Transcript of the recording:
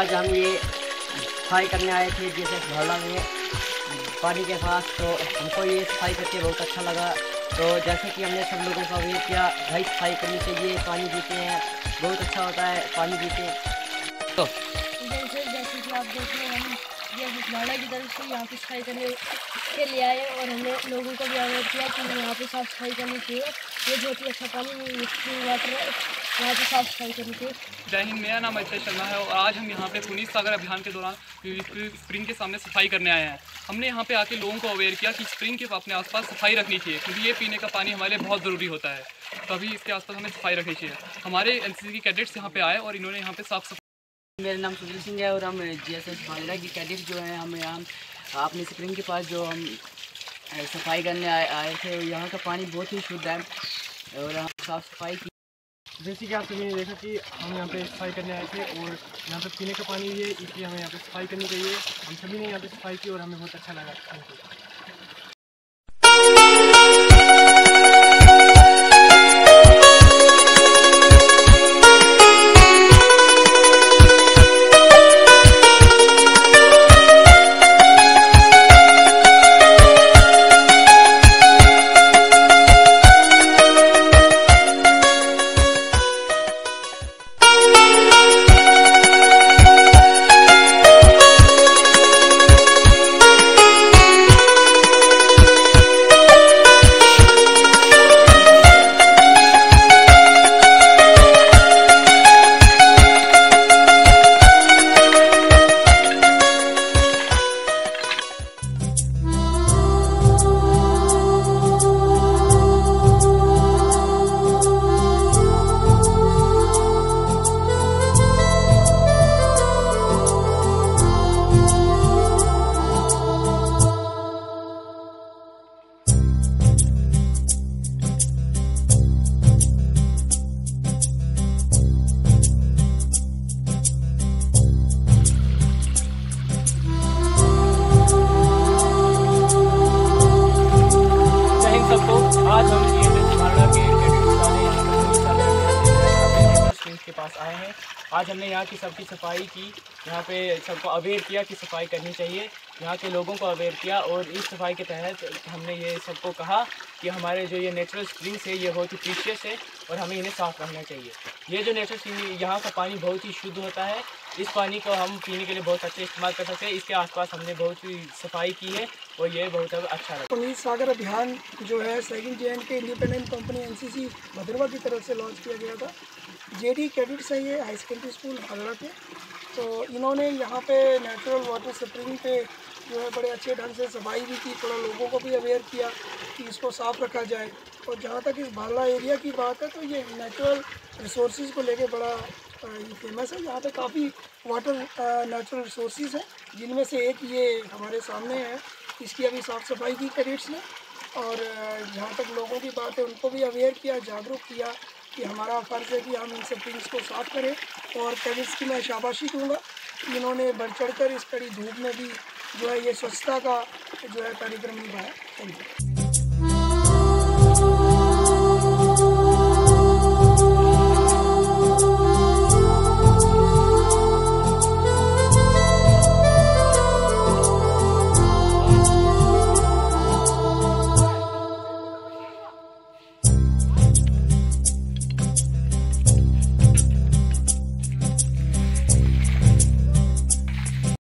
आज हम ये सफाई करने आए थे जीएसएस भावड़ा में पानी के पास, तो हमको ये सफाई करके बहुत अच्छा लगा। तो जैसे कि हमने सब लोगों को अवेयर किया, भाई सफाई करनी चाहिए, पानी पीते हैं बहुत अच्छा होता है पानी पीते। तो जैसे कि आप देख रहे हैं, हम ये भावड़ा की तरफ से यहाँ पे सफाई करने के लिए आए और हमने लोगों को भी अवेयर किया कि यहाँ पे साफ़ सफाई करनी चाहिए। ये बहुत ही अच्छा पानी स्प्रिंग वाटर है, यहाँ पे साफ़ सफाई करनी चाहिए। जय हिंद, मेरा नाम अजय शर्मा है और आज हम यहाँ पे पुनीत सागर अभियान के दौरान स्प्रिंग के सामने सफाई करने आए हैं। हमने यहाँ पे आके लोगों को अवेयर किया कि स्प्रिंग के अपने आसपास सफाई रखनी चाहिए, क्योंकि ये पीने का पानी हमारे लिए बहुत ज़रूरी होता है। तभी इसके आसपास हमें सफाई रखनी चाहिए। हमारे एनसीसी के कैडेट्स यहाँ पे आए और इन्होंने यहाँ पे साफ सफाई। मेरा नाम सुनील सिंह है और हम जीएसएस भावड़ा की कैडेट जो हैं, हम यहाँ अपने स्प्रिंग के पास जो हम सफाई करने आए थे। यहाँ का पानी बहुत ही शुद्ध है और हम साफ़ सफाई की। जैसे कि आप सभी ने देखा कि हम यहाँ पे सफाई करने आए थे और यहाँ पे पीने का पानी है, इसलिए हमें यहाँ पे सफाई करनी चाहिए। हम सभी ने यहाँ पे सफाई की और हमें बहुत अच्छा लगा। Thank you. आज हम जीएसएस भावड़ा के कैडेट्स वाले के पास आए हैं। आज हमने यहाँ की सबकी सफाई की, यहाँ पे सबको अवेयर किया कि सफाई करनी चाहिए, यहाँ के लोगों को अवेयर किया। और इस सफाई के तहत हमने ये सबको कहा कि हमारे जो ये नेचुरल स्प्रिंग्स है ये बहुत ही प्रीशियस है और हमें इन्हें साफ़ रखना चाहिए। ये जो नेचुरल स्प्रिंग, यहाँ का पानी बहुत ही शुद्ध होता है। इस पानी को हम पीने के लिए बहुत अच्छे इस्तेमाल कर सकते हैं। इसके आसपास हमने बहुत ही सफाई की है और ये बहुत अच्छा लगा। पुनीत सागर अभियान जो है second JNK independent company NCC Bhadrawa की तरफ से लॉन्च किया गया था। JD कैडेट्स है ये हाई सेकेंडरी स्कूल भागड़ा के। तो इन्होंने यहाँ पे नेचुरल वाटर स्प्रिंग पे जो है बड़े अच्छे ढंग से सफाई भी की, थोड़ा लोगों को भी अवेयर किया कि इसको साफ़ रखा जाए। और जहाँ तक इस भागड़ा एरिया की बात है, तो ये नेचुरल रिसोर्सेज को लेके बड़ा फेमस है। यहाँ पे काफ़ी वाटर नेचुरल रिसोर्सेज हैं, जिनमें से एक ये हमारे सामने है। इसकी अभी साफ़ सफाई की कैडेट्स ने। और जहाँ तक लोगों की बात है, उनको भी अवेयर किया, जागरूक किया कि हमारा फ़र्ज़ है कि हम इन स्प्रिंग्स को साफ़ करें। और कैडेट्स की मैं शाबाशी दूँगा, इन्होंने बढ़ चढ़ कर इस कड़ी धूप में भी जो है ये स्वच्छता का जो है कार्यक्रम निभाया। Thank you.